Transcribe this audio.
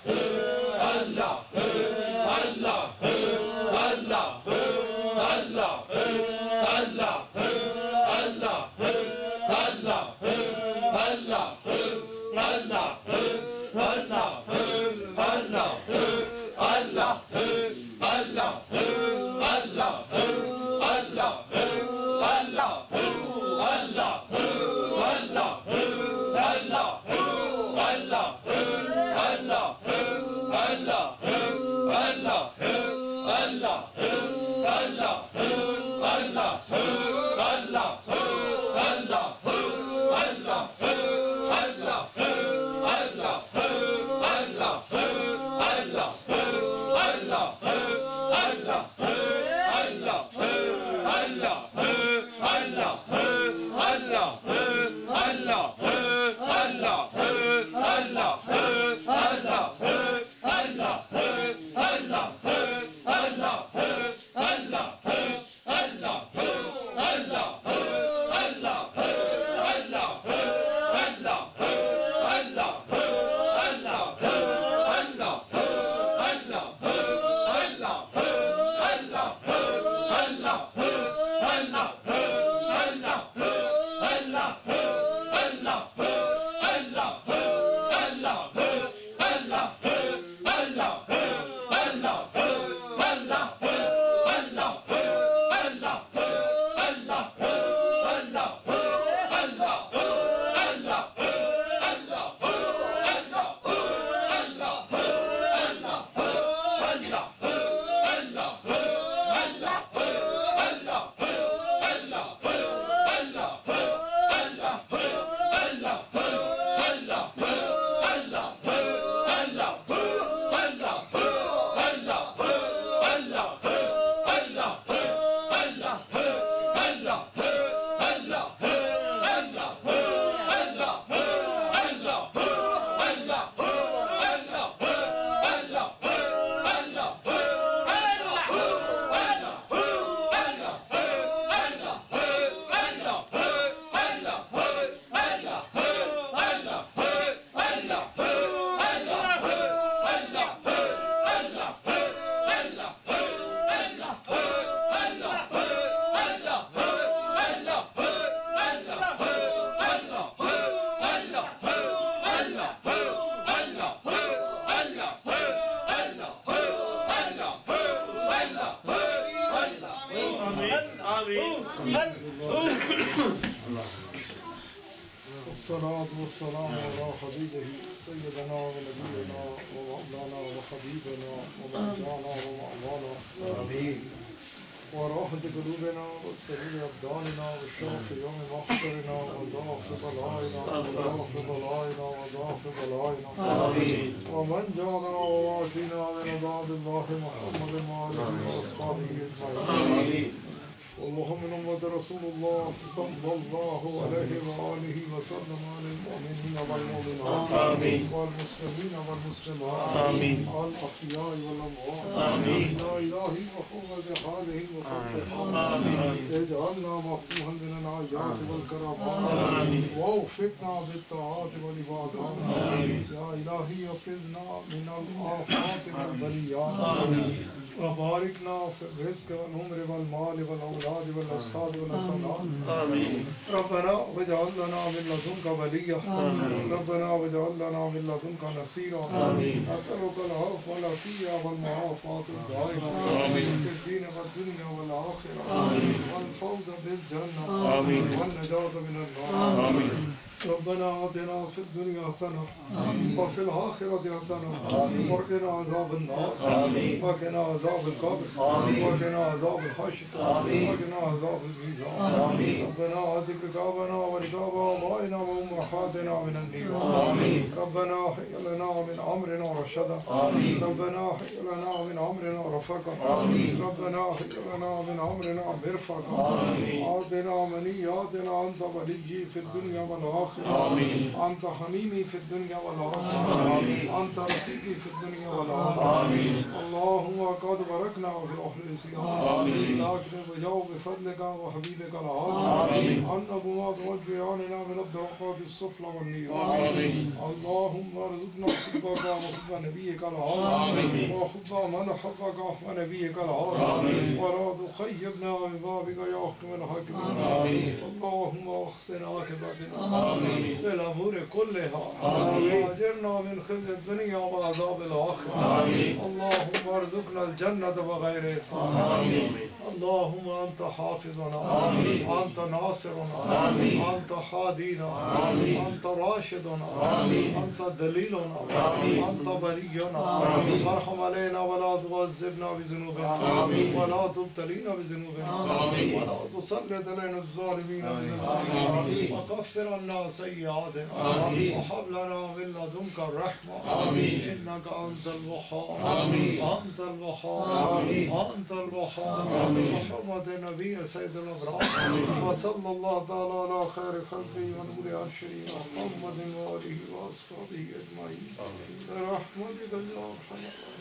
والصلاة والسلام على حبيبه سيدنا ونبينا ومولانا وحبيبنا ومرجعنا ومأوانا وراحة قلوبنا والسرير أبداننا والشوق يوم محشرنا وضعف بلائنا وضعف بلائنا وضعف بلائنا ومن جعلنا ووافينا من عذاب الله محمد وآله وأصحابه أجمعين. اللهم محمد رسول الله صلى الله عليه وآله وسلم على المؤمنين والمؤمنات والمسلمين والمسلمات الأحياء والأموات لا إلهي وحفظ هذه وفتحها اجعلنا مفتوحا من الآيات والكرامات ووفقنا بالطاعات والعبادات يا إلهي حفظنا من الآفات والبليات وباركنا في الرزق والعمر والمال والأولاد والأجساد والحسنات ربنا واجعل لنا من لدنك وليا ربنا واجعل لنا من لدنك نصيرا نسألك العفو والعافية والمعافاة الدائمة في الدين والدنيا والآخرة والفوز بالجنة والنجاة من النار. ربنا آتنا في الدنيا حسنة وفي الآخرة حسنة وقنا عذاب النار وقنا عذاب القبر وقنا عذاب الحشر وقنا عذاب الميزان. ربنا آتك رقابنا ورقاب آبائنا وأمهاتنا من النيران. ربنا هيئ لنا من أمرنا رشدا ربنا هيئ لنا من أمرنا رفقا ربنا هيئ لنا من أمرنا مرفقا. آتنا منياتنا أنت ولي في الدنيا والآخرة والآخرة أنت حميمي في الدنيا والآخرة أنت رفيقي في الدنيا والآخرة اللهم قد باركنا في أهل الإسلام لكن بجاو بفضلك وحبيبك العظيم أنه ما توجهنا من الدرجات السفلى والنيران اللهم ارزقنا حبك وحب نبيك العظيم وحب من حبك ونبيك العظيم ولا تخيبنا من بابك يا أحكم الحاكمين اللهم احسن عاقبتنا في الأمور كلها وأجرنا من خزي الدنيا وعذاب الآخرة اللهم ارزقنا الجنة بغير حساب اللهم أنت حافظنا أنت ناصرنا أنت هادينا أنت راشدنا أنت دليلنا أنت برينا ارحم علينا ولا تعذبنا بذنوبنا ولا تبتلينا بذنوبنا ولا تسلط علينا الظالمين بذنوبنا وكفر عنا سيئاتنا وهب لنا من لدنك الرحمة إنك أنت الوهاب أنت الوهاب أنت الوهاب بحرمة النبي سيد الأبرار وصلى الله تعالى على خير خلقه ونور عرشه محمد وآله وأصحابه أجمعين برحمتك يا أرحم الراحمين.